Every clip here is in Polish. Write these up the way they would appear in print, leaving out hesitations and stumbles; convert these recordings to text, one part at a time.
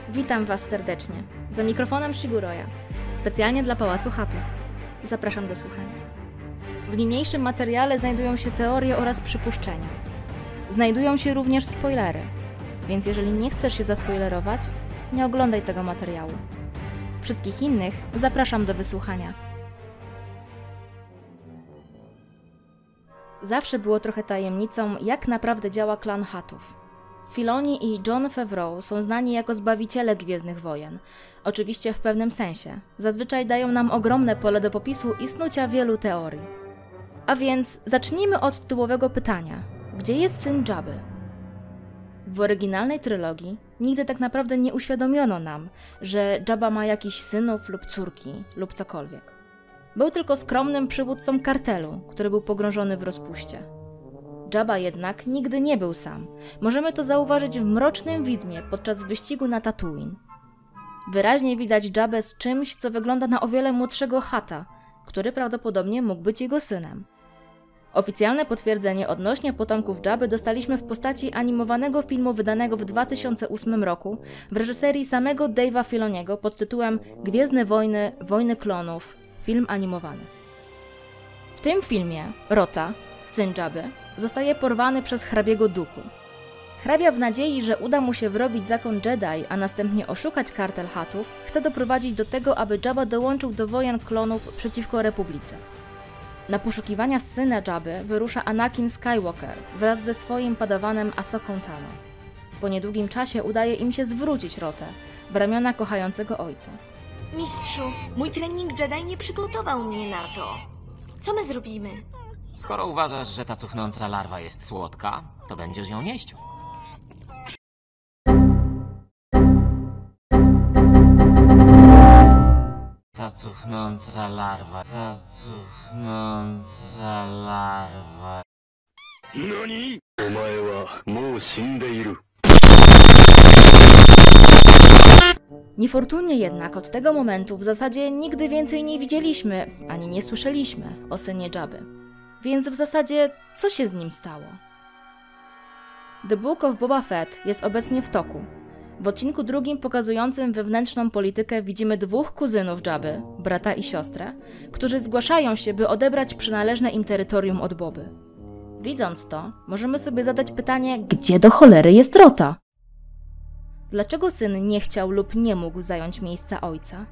Witam Was serdecznie. Za mikrofonem Shiguroya, specjalnie dla Pałacu Hattów. Zapraszam do słuchania. W niniejszym materiale znajdują się teorie oraz przypuszczenia. Znajdują się również spoilery, więc jeżeli nie chcesz się zaspoilerować, nie oglądaj tego materiału. Wszystkich innych zapraszam do wysłuchania. Zawsze było trochę tajemnicą, jak naprawdę działa klan Hattów. Filoni i Jon Favreau są znani jako zbawiciele Gwiezdnych Wojen. Oczywiście w pewnym sensie. Zazwyczaj dają nam ogromne pole do popisu i snucia wielu teorii. A więc zacznijmy od tytułowego pytania. Gdzie jest syn Jabby? W oryginalnej trylogii nigdy tak naprawdę nie uświadomiono nam, że Jabba ma jakichś synów lub córki lub cokolwiek. Był tylko skromnym przywódcą kartelu, który był pogrążony w rozpuście. Jabba jednak nigdy nie był sam. Możemy to zauważyć w Mrocznym Widmie podczas wyścigu na Tatooine. Wyraźnie widać Jabbę z czymś, co wygląda na o wiele młodszego Hatta, który prawdopodobnie mógł być jego synem. Oficjalne potwierdzenie odnośnie potomków Jabby dostaliśmy w postaci animowanego filmu wydanego w 2008 roku w reżyserii samego Dave'a Filoniego pod tytułem Gwiezdne Wojny – Wojny Klonów – film animowany. W tym filmie Rota, syn Jabby, zostaje porwany przez hrabiego Dooku. Hrabia w nadziei, że uda mu się wrobić zakon Jedi, a następnie oszukać kartel Hattów, chce doprowadzić do tego, aby Jabba dołączył do wojen klonów przeciwko Republice. Na poszukiwania syna Jabby wyrusza Anakin Skywalker wraz ze swoim padawanem Ahsoką Tano. Po niedługim czasie udaje im się zwrócić Rotę w ramiona kochającego ojca. Mistrzu, mój trening Jedi nie przygotował mnie na to. Co my zrobimy? Skoro uważasz, że ta cuchnąca larwa jest słodka, to będziesz ją jeść. Ta cuchnąca larwa. NANI?! Omae wa mou shindeiru. Niefortunnie jednak od tego momentu w zasadzie nigdy więcej nie widzieliśmy, ani nie słyszeliśmy o synie Jabby. Więc w zasadzie co się z nim stało? The Book of Boba Fett jest obecnie w toku. W odcinku drugim pokazującym wewnętrzną politykę widzimy dwóch kuzynów Jabby, brata i siostrę, którzy zgłaszają się, by odebrać przynależne im terytorium od Boby. Widząc to, możemy sobie zadać pytanie, gdzie do cholery jest Rota? Dlaczego syn nie chciał lub nie mógł zająć miejsca ojca?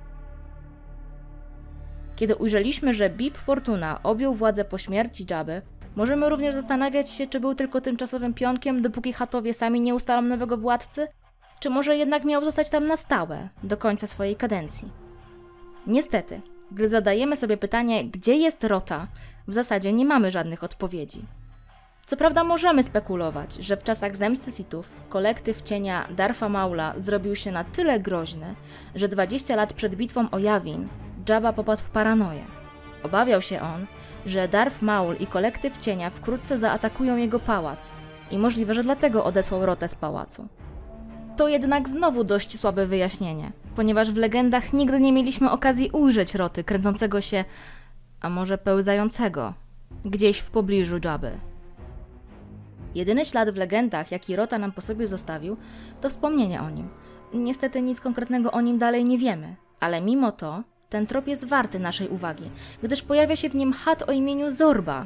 Kiedy ujrzeliśmy, że Bib Fortuna objął władzę po śmierci Jabby, możemy również zastanawiać się, czy był tylko tymczasowym pionkiem, dopóki Hattowie sami nie ustalą nowego władcy, czy może jednak miał zostać tam na stałe, do końca swojej kadencji. Niestety, gdy zadajemy sobie pytanie, gdzie jest Rota, w zasadzie nie mamy żadnych odpowiedzi. Co prawda możemy spekulować, że w czasach zemsty Sithów kolektyw cienia Dartha Maula zrobił się na tyle groźny, że 20 lat przed bitwą o Yavin Jabba popadł w paranoję. Obawiał się on, że Darth Maul i kolektyw cienia wkrótce zaatakują jego pałac i możliwe, że dlatego odesłał Rotę z pałacu. To jednak znowu dość słabe wyjaśnienie, ponieważ w legendach nigdy nie mieliśmy okazji ujrzeć Roty kręcącego się, a może pełzającego, gdzieś w pobliżu Jabby. Jedyny ślad w legendach, jaki Rota nam po sobie zostawił, to wspomnienie o nim. Niestety nic konkretnego o nim dalej nie wiemy, ale mimo to ten trop jest warty naszej uwagi, gdyż pojawia się w nim Hutt o imieniu Zorba.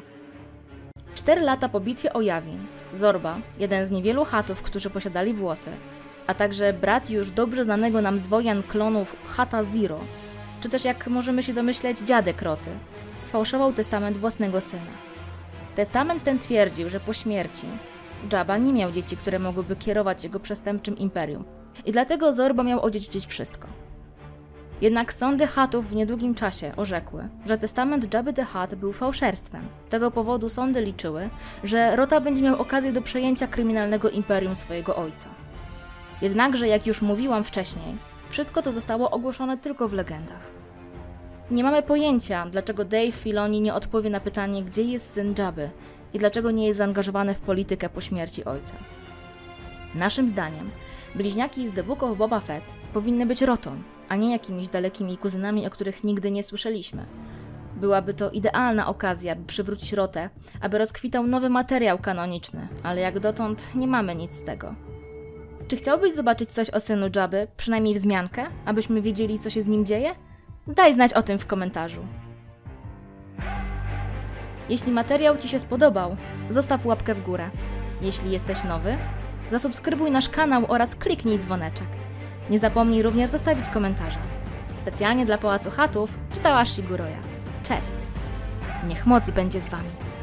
4 lata po bitwie o Yavin, Zorba, jeden z niewielu Huttów, którzy posiadali włosy, a także brat już dobrze znanego nam z wojen klonów Hutta Zero, czy też jak możemy się domyśleć dziadek Roty, sfałszował testament własnego syna. Testament ten twierdził, że po śmierci Jabba nie miał dzieci, które mogłyby kierować jego przestępczym imperium i dlatego Zorba miał odziedziczyć wszystko. Jednak sądy Hattów w niedługim czasie orzekły, że testament Jabby the Hutt był fałszerstwem. Z tego powodu sądy liczyły, że Rota będzie miał okazję do przejęcia kryminalnego imperium swojego ojca. Jednakże, jak już mówiłam wcześniej, wszystko to zostało ogłoszone tylko w legendach. Nie mamy pojęcia, dlaczego Dave Filoni nie odpowie na pytanie, gdzie jest syn Jabby i dlaczego nie jest zaangażowany w politykę po śmierci ojca. Naszym zdaniem, bliźniaki z The Book of Boba Fett powinny być Rotą, a nie jakimiś dalekimi kuzynami, o których nigdy nie słyszeliśmy. Byłaby to idealna okazja, by przywrócić Rotę, aby rozkwitał nowy materiał kanoniczny, ale jak dotąd nie mamy nic z tego. Czy chciałbyś zobaczyć coś o synu Jabby, przynajmniej wzmiankę, abyśmy wiedzieli, co się z nim dzieje? Daj znać o tym w komentarzu. Jeśli materiał Ci się spodobał, zostaw łapkę w górę. Jeśli jesteś nowy, zasubskrybuj nasz kanał oraz kliknij dzwoneczek. Nie zapomnij również zostawić komentarza. Specjalnie dla Pałacu Chatów czytała Shiguroya. Cześć! Niech moc będzie z Wami.